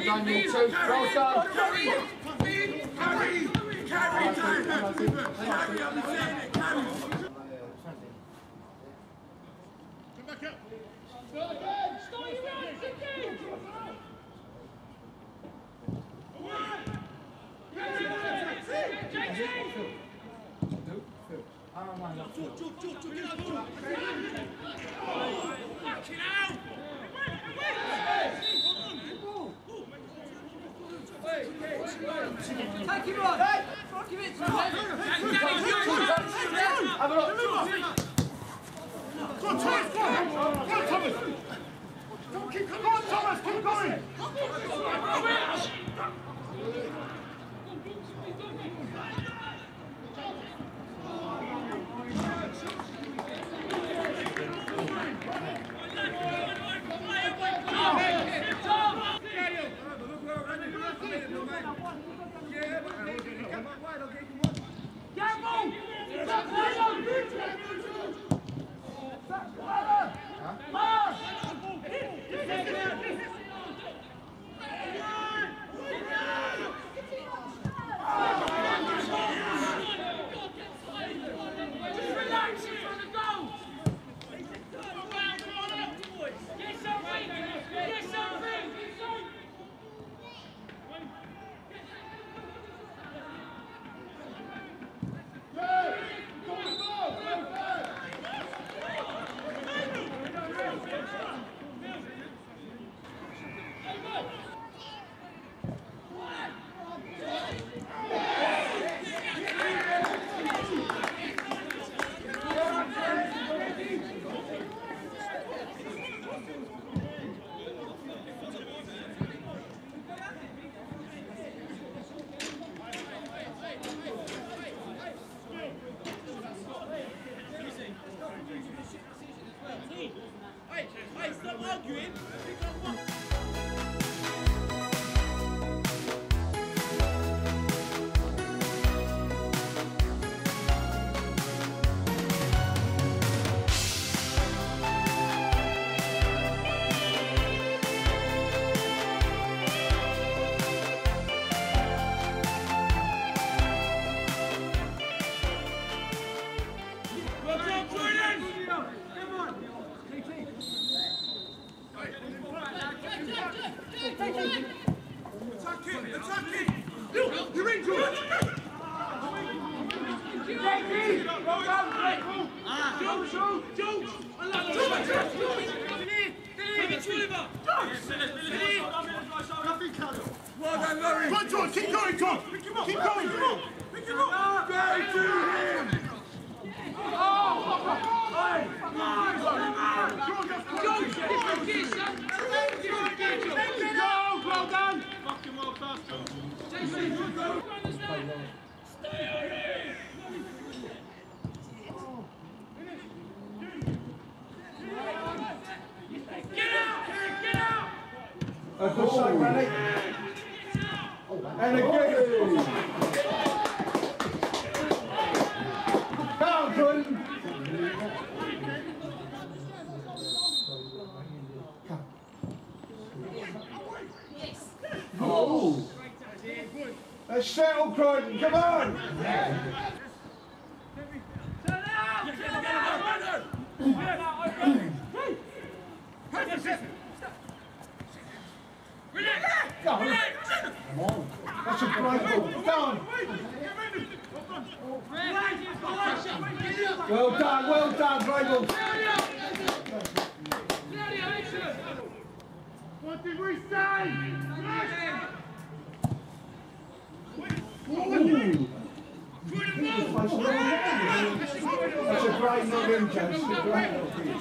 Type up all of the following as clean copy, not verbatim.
done, you two. Well done. Carry! Carry! Carry! I'm saying it, carry! Come back up! Start your runs, again! Take him on! Give it to him! Have a look! Go on, Thomas! Go on, Thomas! Come on, Thomas! Keep going! Hey, stop arguing. Well done, Larry. Go on, John. Keep going, John. Keep going. Pick him up. Pick him up. Go to him. Well done. Fucking well fast, John. Stay on here. Get out! Get out! A good shot, Manny. And again. Down, Croydon. Oh. Let's settle, Croydon. Come on. That's a great ball. Down. Well done, great ball. What did we say? That's a great knock-in, Jess. A great knock-in.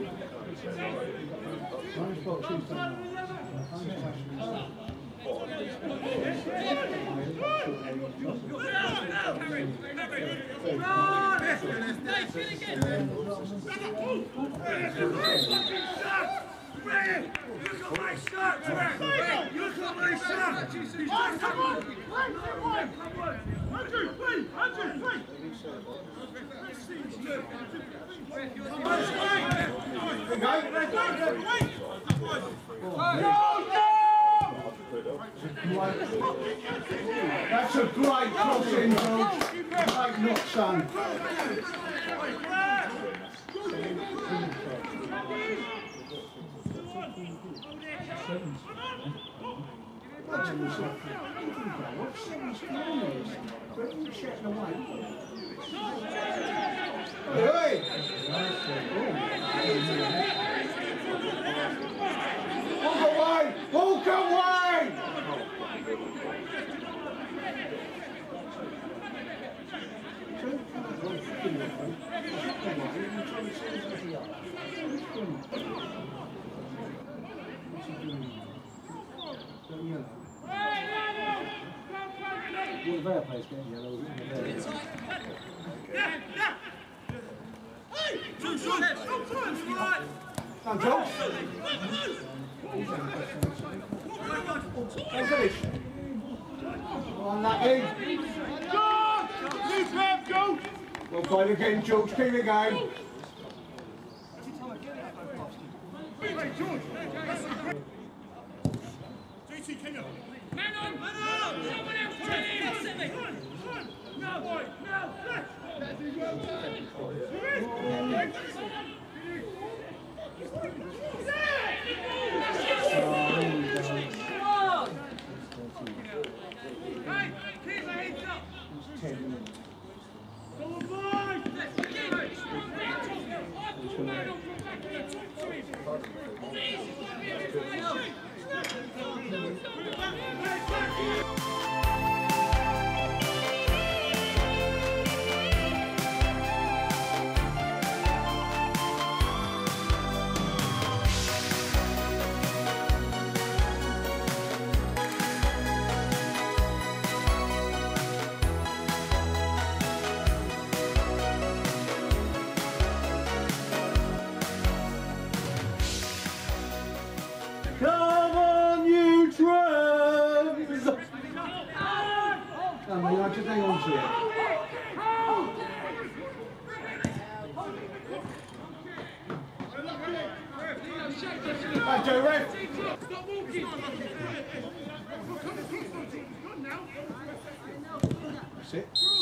Look at my shot! Look at my shot! Come on! Andrew, please! Go! That's a great crossing, George. Great knock, son. Hey! Walk away! Walk away! Well, the player's getting yellow, isn't it? Come on, George. Finish. On that end. Well played again, George. Keep it going. Man on! Someone else, team! No, boy! No! Hey, keep the heads up! Go on, boy! Come on, you drums! Come on, just hang on to it. Right, Joe, ref. Stop walking! That's it.